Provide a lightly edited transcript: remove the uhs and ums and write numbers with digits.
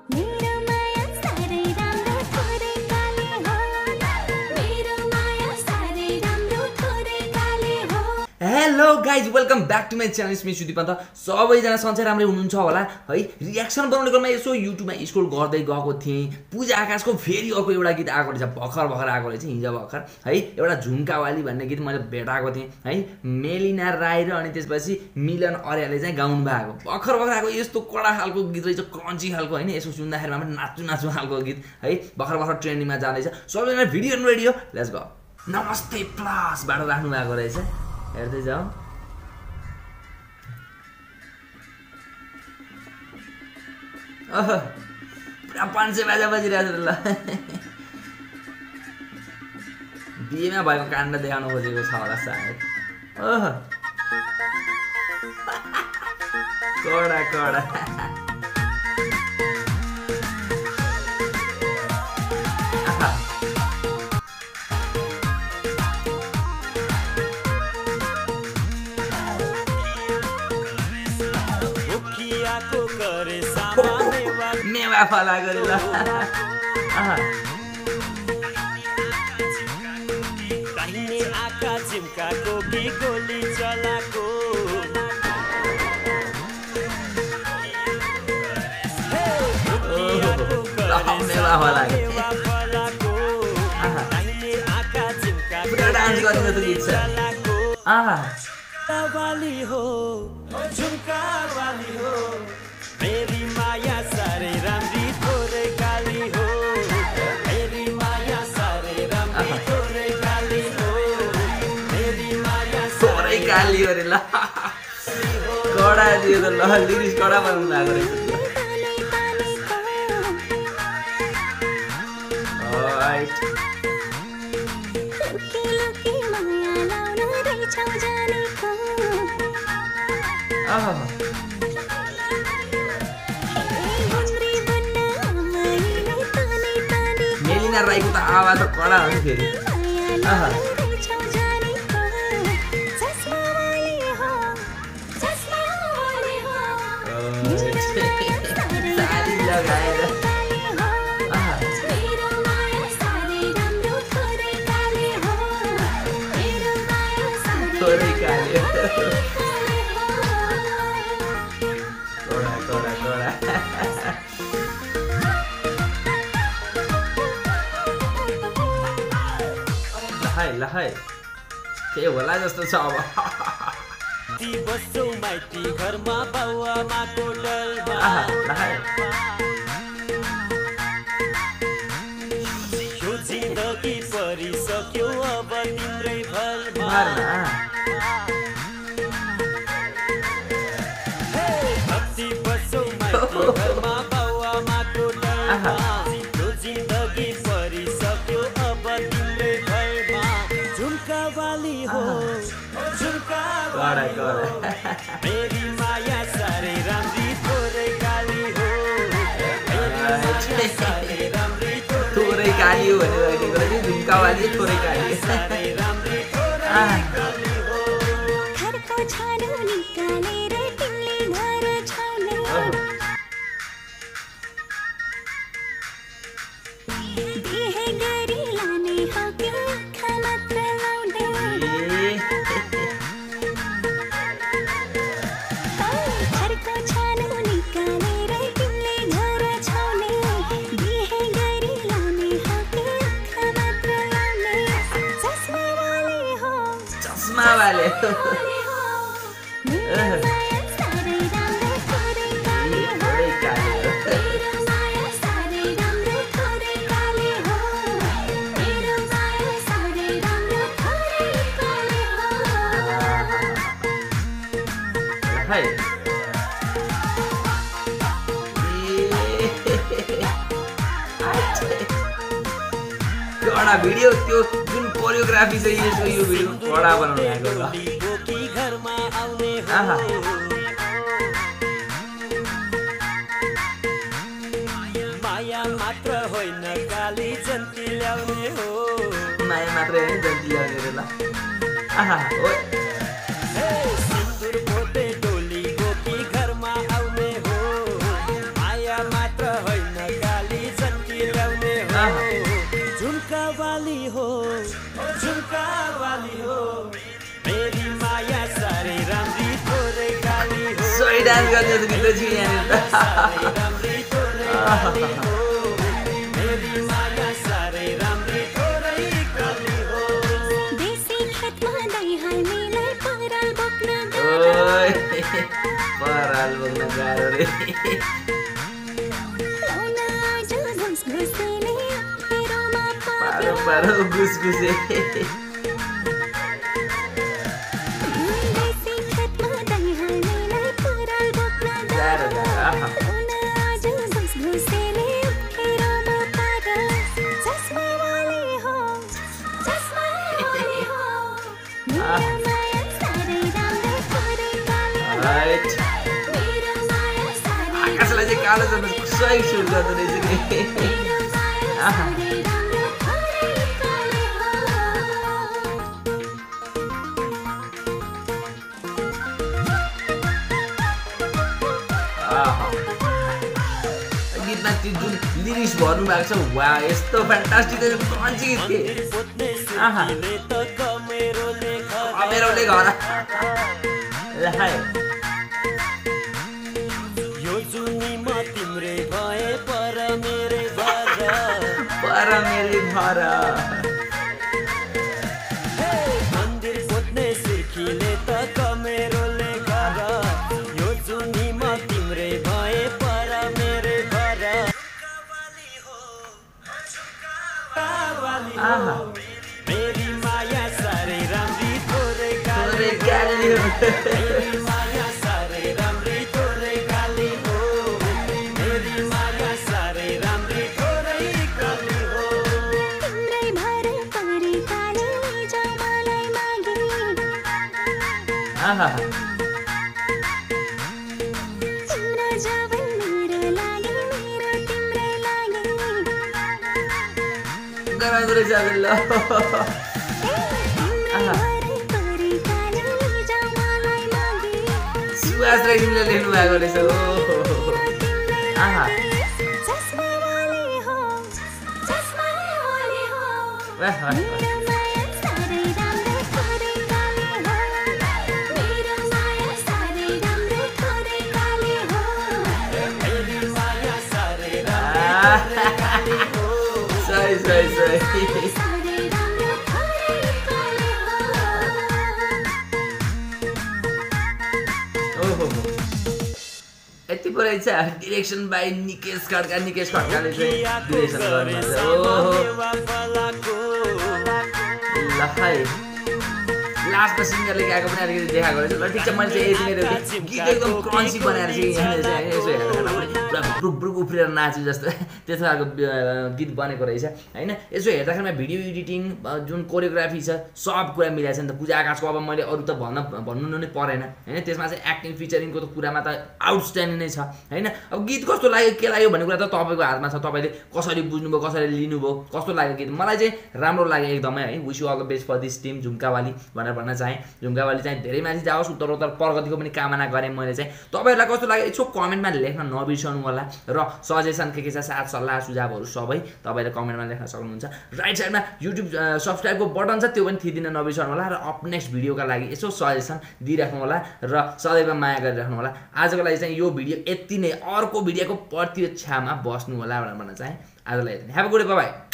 Hello guys welcome back to my channel Smith Sudeep अन्त सबैजना सन्चै राम्रै हुनुहुन्छ होला है। रियाक्सन बनाउने क्रममा यसो युट्युबमा स्क्रोल गर्दै गएको थिएँ, पूजा आकाशको फेरि अर्को एउटा गीत आएको रहेछ, भर्खर आएको रहेछ, हिजो भर्खर है। एउटा झुम्कावाली भन्ने गीत मैले भेटाएको थिएँ है, मेलिना राई र अनि त्यसपछि मिलन अर्याले चाहिँ गाउनु भएको भर्खर आएको यस्तो कडा खालको गीत रहेछ, क्रन्ची खालको होइन। यसो सुन्दाखेरिमा पनि नाच्नु खालको गीत है, भर्खर ट्रेन्डिङमा जाँदैछ। सबैजना भिडियो रेडी हो, लेट्स गो। नमस्ते प्लसबाट राख्नु भएको रहेछ, हेर्दै जाऊ। पुरा 500 बाजा बजिरहेको छ ल। बिहेमा भएको काण्ड देखाउनु खोजेको छ होला सायद। कडा मेवा फला गरे ल। दाहिने आँखा झिम्काको कि गोली चलाको, मेवा फला दाहिने आँखा झिम्काको डान्स गर्ने जस्तो गीत छ। वाली हो झुम्का वाली हो, मेरी माया सारे राम्री थोरै काली हो, मेरी माया सारे राम्री थोरै काली हो, मेरी माया थोरै काली अरे ल। कडा दियो त ल, लिरिक्स कडा बनाउनु भएको रहेछ। मेलिना राईको त आवाज त कडा हो नि फेरि। साडी लगाएर थोरै काली लहाई के होला जस्तो छ अब। बस्छौ माइती घरमा बाउआमाको डरमा, यो जिन्दगी परिसक्यो अब तिम्रै भरमा। कति बस्छौ माइती घरमा बाउआमाको डरमा, यो जिन्दगी परिसक्यो अब तिम्रै भरमा। झुम्का वाली हो झुम्का वाली हो, मेरी माया सारे राम्री थोरै काली हो, मेरी माया सारे राम्री थोरै काली हो भनेर राखेको रहेछ, झुम्कावाली थोरै काली। सारे राम्री थोरै काली हो। घरको छानो निकालेर तिमीले घर छाउने, बिहे गरी लाने हो कि आँखा मात्र लाउने, घरको छानो निकालेर तिमीले घर छाउने, बिहे गरी लाने हो कि आँखा मात्र लाउने। चस्मा वाले हो चस्मा वाले कडा भिडियो, त्यो जुन कोरियोग्राफी छ यसको, यो भिडियो कडा बनाउनु भएको ल। घरमा आउने हो, माया मात्र होइन काली जन्ती ल्याउने हो, माया मात्र होइन जन्ती ल्याउने रे ल। सिन्दुर पोते डोली गोपी घरमा आउने हो, माया मात्र होइन डान्स गर्ने त गीत छु यहाँनिर त मेरी माया साह्रै राम्री थोरै काली हो देशी खेतमा दैहालीलाई पराल बोक्न ओइ पराल बोक्न गाह्रो रे लाउन आज घुसघुसेले अप्ठ्यारोमा पारो पारो गुसगुसे देशी खेतमा दैहालीलाई पराल बोक्न गाह्रो गाह्रो लाउन आज घुसघुसेले अप्ठ्यारोमा पारा चस्मावाले हो मेरो माया साह्रै राम्रो थोरै काली हो राइट मेरो माया साह्रै आकाशलाई चाहिँ कालो जस्तो सही सुट गर्दो रहेछ नि मेरो माया साह्रै राम्रो थोरै काली हो गीतमा त्यो जुन लिरिक्स भर्नु भएको छ वा यस्तो फ्यान्टास्टिक कन्ची गीत थिए पोत्ने आहा सिर्कीले त कमेरोले मेरोले घर ल हाय यो जुनीमा तिम्रै भए पर मेरै भर पर मेरे घर मन्दिर पोत्ने सिर्कीले त कमेरोले घर यो जुनीमा तिम्रै भए पर मेरै भर आहा मेरी माया साह्रै राम्री थोरै काली तोरे गाली हो मेरी माया साह्रै राम्री थोरै काली हो मेरी माया साह्रै राम्री थोरै काली हो तिम्रै भर परे काली जाऊ मलाई मागी आहा तिम्रो जवन मेरो लागि मेरो तिम्रै लागि गराउँदो रहेछ अब ल तिम्रै भर परे काली जाऊ मलाई मागी सुवास रेग्मीले लेख्नु भएको रहेछ ओ आहा चस्मावाले हो वाह वाह मेरो माया साह्रै राम्रो थोरै काली हो मेरो माया साह्रै राम्रो थोरै काली हो मेरी माया साह्रै सही सही सही साह्रै राम्रो थोरै काली हो ओहो यति पो रहेछ डिरेक्सन बाई निकेश खड्काले चाहिँ डिरेक्सन गर्नुहुन्छ ओहो ल है लास्टमा सिङ्गरले गाएको पनि अलिकति देखाएको रहेछ ल ठिक छ मैले चाहिँ यति मेरो गीत एकदम क्रन्ची बनाएर चाहिँ यहाँनिर चाहिँ यसो हेर्दा पनि पुरा ब्रुक ब्रुक उफ्रेर नाच्यो जस्तो त्यस्तो खालको गीत बनेको रहेछ होइन यसो हेर्दाखेरिमा भिडियो एडिटिङ जुन कोरियोग्राफी छ सब कुरा मिलाएको छ नि त पूजा आकाशको अब मैले अरू त भन्नु नै परेन होइन त्यसमा चाहिँ एक्टिङ फिचरिङको त कुरामा त आउटस्ट्यान्डिङ नै छ होइन अब गीत कस्तो लाग्यो के लाग्यो भन्ने कुरा त तपाईँको हातमा छ तपाईँले कसरी बुझ्नुभयो कसरी लिनुभयो कस्तो लाग्यो गीत मलाई चाहिँ राम्रो लाग्यो एकदमै है wish you all the best for this team Jhumkawali भनेर भन्न चाहेँ झुम्कावाली चाहिँ धेरै मान्छे जाओस् उत्तरोत्तर प्रगतिको पनि कामना गरेँ मैले चाहिँ तपाईँहरूलाई कस्तो लाग्यो यसो कमेन्टमा लेख्न नबिर्सनु होला र सजेसन के छ साथ सल्लाह सुझावहरू सबै तपाईँले कमेन्टमा लेख्न सक्नुहुन्छ राइट साइडमा युट्युब सब्सक्राइबको बटन छ त्यो पनि थिदिन नबिर्सनु होला र अप नेक्स्ट भिडियोका लागि यसो सजेसन दिइराख्नु होला र सदैव माया गरिराख्नु होला आजको लागि चाहिँ यो भिडियो यति नै अर्को भिडियोको प्रतीक्षामा बस्नु होला भनेर भन्न चाहेँ आजलाई have a good day by